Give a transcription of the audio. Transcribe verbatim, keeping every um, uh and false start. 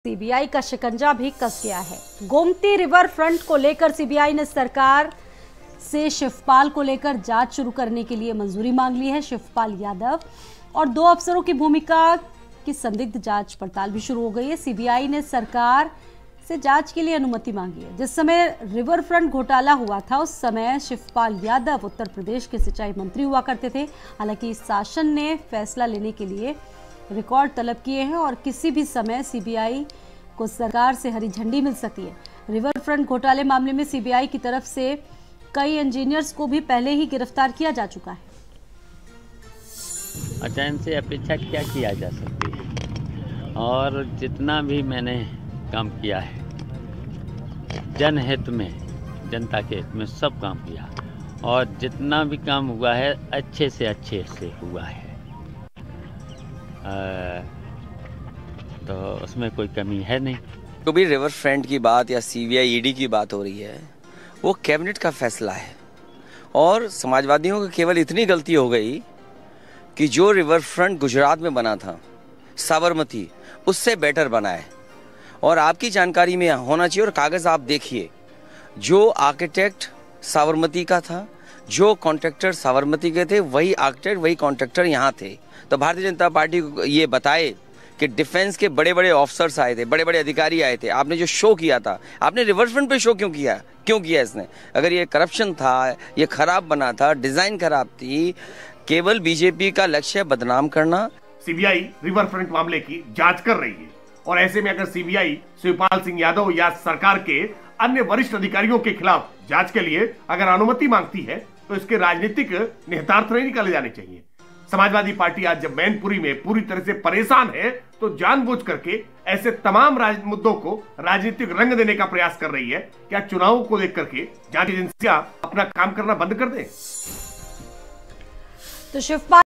CBI का शिकंजा भी कस गया है। गोमती रिवर फ्रंट को लेकर सीबीआई ने सरकार से शिवपाल को लेकर जांच शुरू करने के लिए मंजूरी मांग ली है। शिवपाल यादव और दो अफसरों की भूमिका की संदिग्ध जांच पड़ताल भी शुरू हो गई है। सीबीआई ने सरकार से जांच के लिए अनुमति मांगी है। जिस समय रिवर फ्रंट घोटाला हुआ था उस समय शिवपाल यादव उत्तर प्रदेश के सिंचाई मंत्री हुआ करते थे। हालांकि शासन ने फैसला लेने के लिए रिकॉर्ड तलब किए हैं और किसी भी समय सीबीआई को सरकार से हरी झंडी मिल सकती है। रिवर फ्रंट घोटाले मामले में सीबीआई की तरफ से कई इंजीनियर्स को भी पहले ही गिरफ्तार किया जा चुका है। अच्छा, इनसे अपेक्षा क्या किया जा सकती है, और जितना भी मैंने काम किया है जनहित में, जनता के हित में सब काम किया, और जितना भी काम हुआ है अच्छे से अच्छे से हुआ है। आ, तो उसमें कोई कमी है नहीं। जो भी रिवर फ्रंट की बात या सीबीआई ईडी की बात हो रही है वो कैबिनेट का फैसला है, और समाजवादियों को केवल इतनी गलती हो गई कि जो रिवर फ्रंट गुजरात में बना था साबरमती, उससे बेटर बना है। और आपकी जानकारी में होना चाहिए, और कागज आप देखिए, जो आर्किटेक्ट साबरमती का था, जो कॉन्ट्रैक्टर साबरमती के थे, वही आर्किटेक्ट वही कॉन्ट्रैक्टर यहाँ थे। तो भारतीय जनता पार्टी को ये बताए कि डिफेंस के बड़े बड़े ऑफिसर्स आए थे, बड़े बड़े अधिकारी आए थे, आपने जो शो किया था, आपने रिवर फ्रंट पे शो क्यों किया क्यों किया इसने? अगर ये करप्शन था, ये खराब बना था, डिजाइन खराब थी, केवल बीजेपी का लक्ष्य बदनाम करना। सीबीआई रिवर फ्रंट मामले की जांच कर रही है, और ऐसे में अगर सीबीआई शिवपाल सिंह यादव या सरकार के अन्य वरिष्ठ अधिकारियों के खिलाफ जांच के लिए अगर अनुमति मांगती है तो इसके राजनीतिक निहितार्थ नहीं निकाले जाने चाहिए। समाजवादी पार्टी आज जब मैनपुरी में पूरी तरह से परेशान है तो जानबूझ करके ऐसे तमाम मुद्दों को राजनीतिक रंग देने का प्रयास कर रही है। क्या चुनावों को लेकर के जांच एजेंसियां अपना काम करना बंद कर दें? तो शिवपाल